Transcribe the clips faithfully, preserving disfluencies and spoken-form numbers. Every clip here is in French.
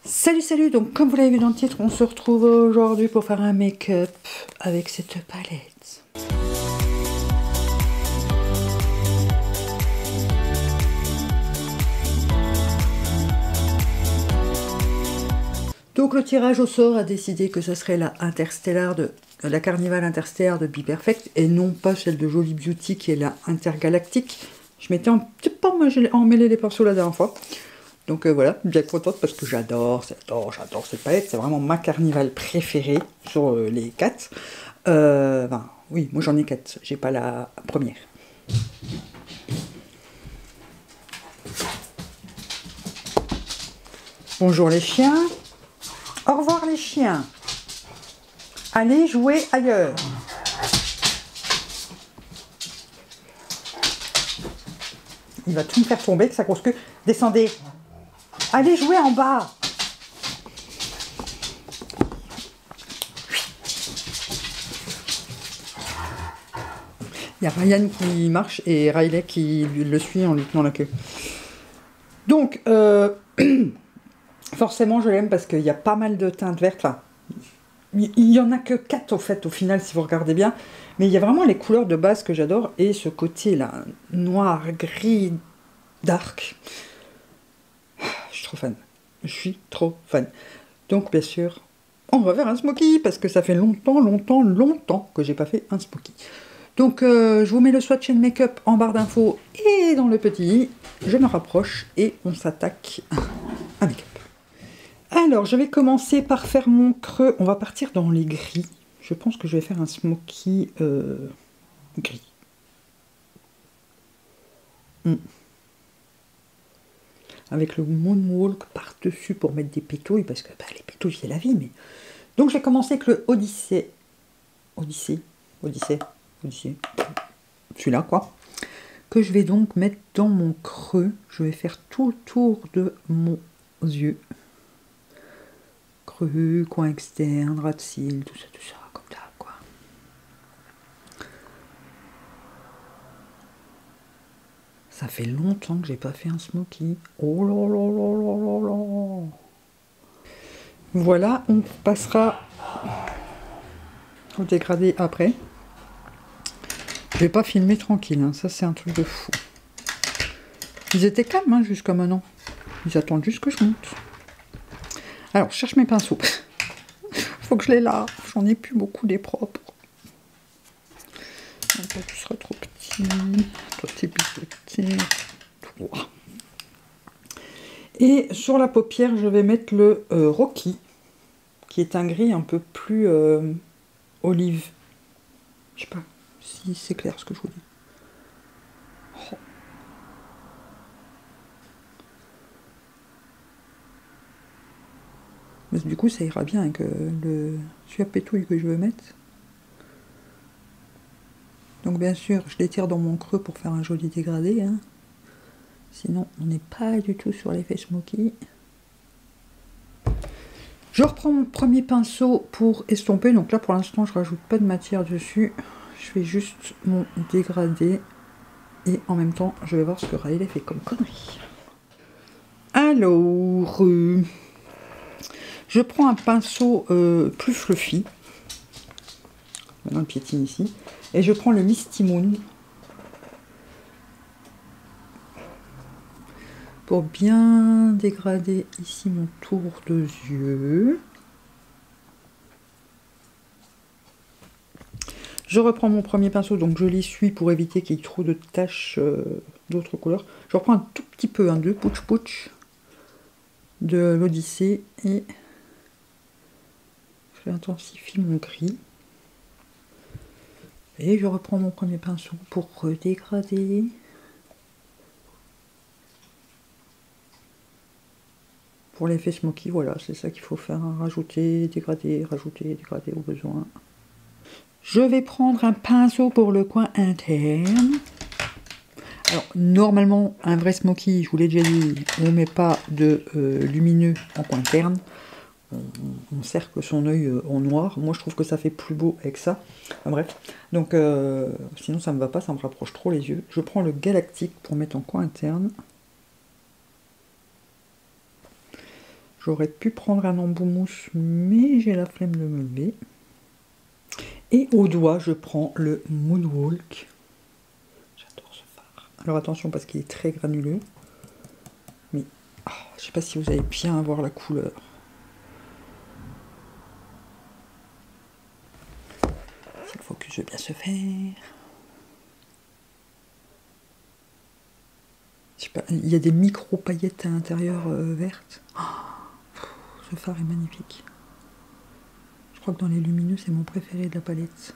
Salut salut, donc comme vous l'avez vu dans le titre, on se retrouve aujourd'hui pour faire un make-up avec cette palette. Donc le tirage au sort a décidé que ce serait la Interstellar de la Carnival Interstellar de Be Perfect et non pas celle de Jolie Beauty qui est la Intergalactique. Je m'étais un petit peu emmêlé les pinceaux la dernière fois. Donc euh, voilà, bien contente parce que j'adore, j'adore, j'adore cette palette. C'est vraiment ma Carnival préférée sur euh, les quatre. Euh, enfin, oui, moi j'en ai quatre, j'ai pas la première. Bonjour les chiens. Au revoir les chiens. Allez jouer ailleurs. Il va tout me faire tomber avec sa grosse queue. Descendez. Allez jouer en bas. Il y a Ryan qui marche et Riley qui le suit en lui tenant la queue. Donc, euh, forcément, je l'aime parce qu'il y a pas mal de teintes vertes. Enfin, il n'y en a que quatre au fait, au final, si vous regardez bien. Mais il y a vraiment les couleurs de base que j'adore. Et ce côté-là, noir, gris, dark. Je suis trop fan. Je suis trop fan. Donc, bien sûr, on va faire un smoky parce que ça fait longtemps, longtemps, longtemps que j'ai pas fait un smoky. Donc, euh, je vous mets le swatch and make-up en barre d'infos et dans le petit. Je me rapproche et on s'attaque à make-up. Alors, je vais commencer par faire mon creux. On va partir dans les gris. Je pense que je vais faire un smoky euh, gris. Mm. Avec le moonwalk par-dessus pour mettre des pétouilles, parce que bah, les pétouilles, c'est la vie. Mais... Donc, je vais commencer avec le Odyssée. Odyssée Odyssée Odyssée. Celui-là, quoi. Que je vais donc mettre dans mon creux. Je vais faire tout le tour de mon yeux. Creux, coin externe, ras de cils, tout ça, tout ça, comme ça, quoi. Ça fait longtemps que j'ai pas fait un smoky. Oh là là là là là là. Voilà, on passera au dégradé après. Je vais pas filmer tranquille, hein. Ça c'est un truc de fou. Ils étaient calmes hein, jusqu'à maintenant. Ils attendent juste que je monte. Alors, je cherche mes pinceaux. Faut que je les lave. J'en ai plus beaucoup des propres. Donc, toi, tu seras trop petit. Toi, t'es petit. Toi. Et sur la paupière, je vais mettre le euh, Rocky, qui est un gris un peu plus euh, olive. Je sais pas si c'est clair ce que je vous dis. Oh. Mais du coup, ça ira bien avec euh, le suapétouille que je veux mettre. Donc bien sûr, je l'étire dans mon creux pour faire un joli dégradé. Hein. Sinon, on n'est pas du tout sur l'effet smoky. Je reprends mon premier pinceau pour estomper. Donc là, pour l'instant, je rajoute pas de matière dessus. Je fais juste mon dégradé. Et en même temps, je vais voir ce que Riley fait comme connerie. Alors... Euh... Je prends un pinceau euh, plus fluffy, maintenant le piétine ici, et je prends le Misty Moon pour bien dégrader ici mon tour de yeux. Je reprends mon premier pinceau, donc je l'essuie pour éviter qu'il y ait trop de taches euh, d'autres couleurs. Je reprends un tout petit peu, hein, de Pouch Pouch de l'Odyssée et... J'intensifie mon gris. Et je reprends mon premier pinceau pour redégrader. Pour l'effet smoky, voilà, c'est ça qu'il faut faire. Hein. Rajouter, dégrader, rajouter, dégrader au besoin. Je vais prendre un pinceau pour le coin interne. Alors, normalement, un vrai smoky, je vous l'ai déjà dit, on ne met pas de euh, lumineux en coin interne. On, on cercle son œil euh, en noir. Moi, je trouve que ça fait plus beau avec ça. Enfin, bref. Donc, euh, sinon, ça me va pas, ça me rapproche trop les yeux. Je prends le Galactique pour mettre en coin interne. J'aurais pu prendre un embout mousse, mais j'ai la flemme de me lever. Et au doigt, je prends le Moonwalk. J'adore ce fard. Alors attention, parce qu'il est très granuleux. Mais oh, je ne sais pas si vous allez bien voir la couleur. Si le focus veut bien se faire. Je sais pas, il y a des micro paillettes à l'intérieur euh, vertes. Oh, ce fard est magnifique. Je crois que dans les lumineux, c'est mon préféré de la palette.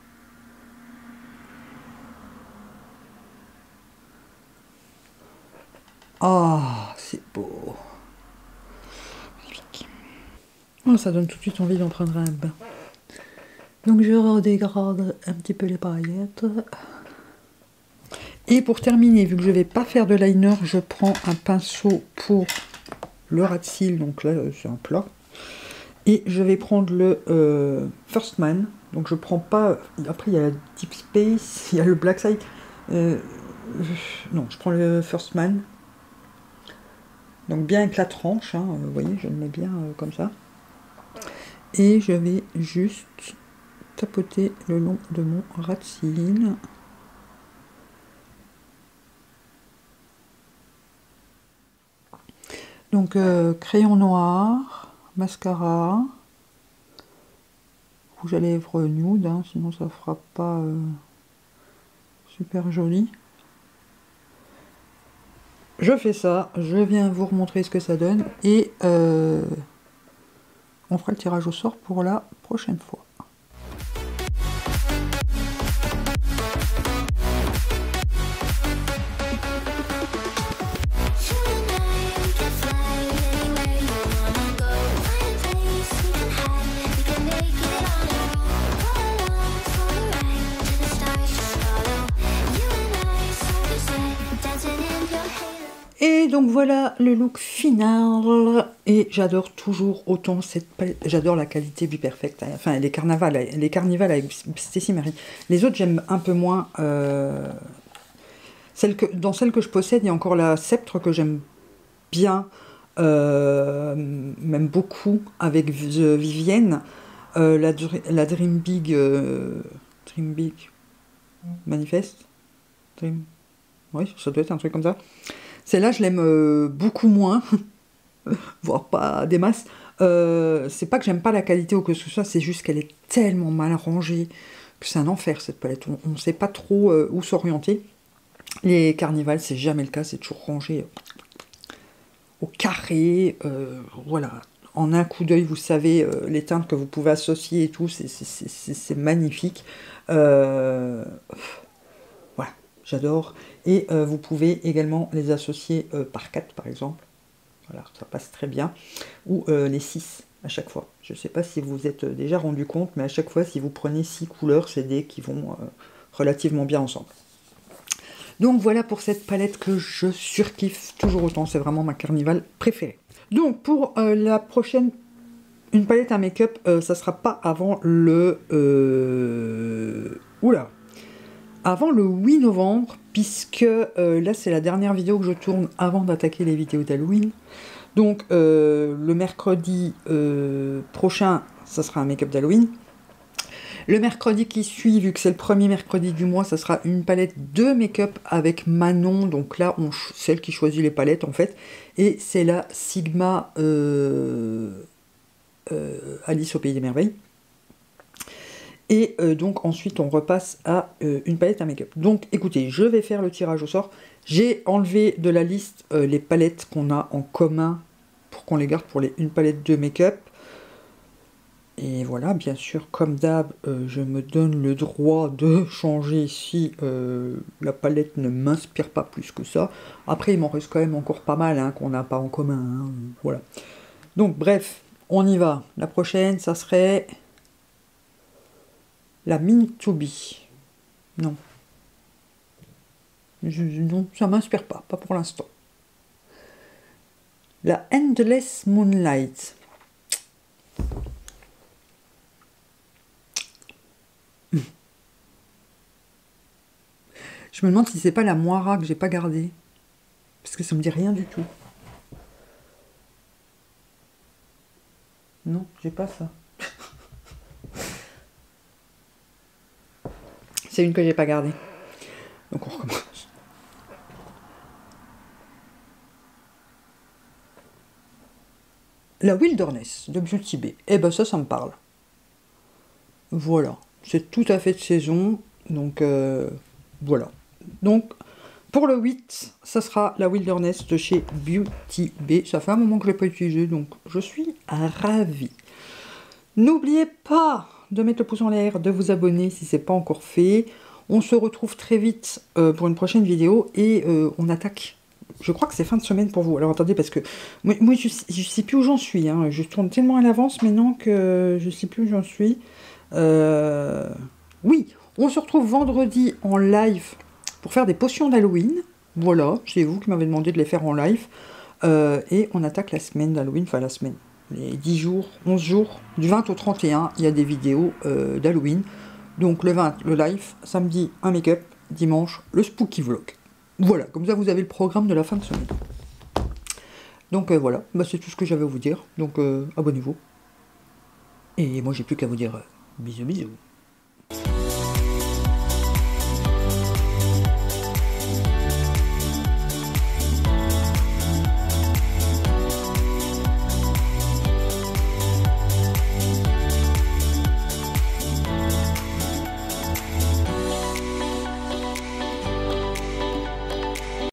Ah, oh, c'est beau. Magnifique. Oh, ça donne tout de suite envie d'en prendre un bain. Donc je redégrade un petit peu les paillettes. Et pour terminer, vu que je ne vais pas faire de liner, je prends un pinceau pour le ras de cils. Donc là, c'est un plat. Et je vais prendre le euh, First Man. Donc je prends pas... Après, il y a la Deep Space, il y a le Black Side. Euh, non, je prends le First Man. Donc bien avec la tranche, hein, vous voyez, je le mets bien euh, comme ça. Et je vais juste tapoter le long de mon ras de cils. Donc euh, crayon noir, mascara, rouge à lèvres nude, hein, sinon ça fera pas euh, super joli. Je fais ça, je viens vous remontrer ce que ça donne et euh, on fera le tirage au sort pour la prochaine fois. Et donc voilà le look final, et j'adore toujours autant cette palette, j'adore la qualité du Perfect, enfin les carnavals, les carnivals avec Stacy Marie. Les autres j'aime un peu moins, euh, celle que, dans celle que je possède il y a encore la Sceptre que j'aime bien, euh, même beaucoup avec Vivienne, euh, la, la Dream Big, euh, Dream Big Manifest, Dream, oui ça doit être un truc comme ça. Celle-là, je l'aime euh, beaucoup moins, voire pas des masses. Euh, c'est pas que j'aime pas la qualité ou que ce soit, c'est juste qu'elle est tellement mal rangée que c'est un enfer cette palette. On ne sait pas trop euh, où s'orienter. Les carnivals, c'est jamais le cas, c'est toujours rangé au carré. Euh, voilà, en un coup d'œil, vous savez euh, les teintes que vous pouvez associer et tout, c'est magnifique. Euh, voilà, j'adore. Et euh, vous pouvez également les associer euh, par quatre par exemple. Voilà, ça passe très bien. Ou euh, les six à chaque fois. Je ne sais pas si vous vous êtes déjà rendu compte, mais à chaque fois, si vous prenez six couleurs, c'est des qui vont euh, relativement bien ensemble. Donc voilà pour cette palette que je surkiffe toujours autant. C'est vraiment ma carnival préférée. Donc pour euh, la prochaine, une palette à make-up, euh, ça sera pas avant le... Euh... Oula Avant le huit novembre, puisque euh, là c'est la dernière vidéo que je tourne avant d'attaquer les vidéos d'Halloween. Donc euh, le mercredi euh, prochain, ça sera un make-up d'Halloween. Le mercredi qui suit, vu que c'est le premier mercredi du mois, ça sera une palette de make-up avec Manon. Donc là, on, celle qui choisit les palettes en fait. Et c'est la Sigma euh, euh, Alice au Pays des Merveilles. Et euh, donc ensuite on repasse à euh, une palette à make-up. Donc écoutez, je vais faire le tirage au sort. J'ai enlevé de la liste euh, les palettes qu'on a en commun pour qu'on les garde pour les une palette de make-up. Et voilà, bien sûr, comme d'hab, euh, je me donne le droit de changer si euh, la palette ne m'inspire pas plus que ça. Après, il m'en reste quand même encore pas mal hein, qu'on n'a pas en commun. Hein, voilà. Donc bref, on y va. La prochaine, ça serait... La Meant to Be. Non. Je, non, ça m'inspire pas, pas pour l'instant. La Endless Moonlight. Je me demande si c'est pas la Moira que j'ai pas gardée. Parce que ça me dit rien du tout. Non, j'ai pas ça. C'est une que j'ai pas gardée. Donc on recommence. La Wilderness de Beauty Bay. Eh ben ça, ça me parle. Voilà. C'est tout à fait de saison. Donc euh, voilà. Donc pour le huit, ça sera la Wilderness de chez Beauty Bay. Ça fait un moment que je ne l'ai pas utilisé, donc je suis ravie. N'oubliez pas de mettre le pouce en l'air, de vous abonner si ce n'est pas encore fait. On se retrouve très vite euh, pour une prochaine vidéo et euh, on attaque. Je crois que c'est fin de semaine pour vous. Alors attendez, parce que moi, moi je ne sais plus où j'en suis. Hein. Je tourne tellement à l'avance maintenant que je ne sais plus où j'en suis. Euh... Oui, on se retrouve vendredi en live pour faire des potions d'Halloween. Voilà, c'est vous qui m'avez demandé de les faire en live. Euh, et on attaque la semaine d'Halloween, enfin la semaine, les dix jours, onze jours, du vingt au trente et un, il y a des vidéos euh, d'Halloween. Donc le vingt, le live, samedi, un make-up, dimanche, le spooky vlog. Voilà, comme ça vous avez le programme de la fin de semaine. Donc euh, voilà, bah, c'est tout ce que j'avais à vous dire. Donc euh, abonnez-vous. Et moi j'ai plus qu'à vous dire euh, bisous bisous.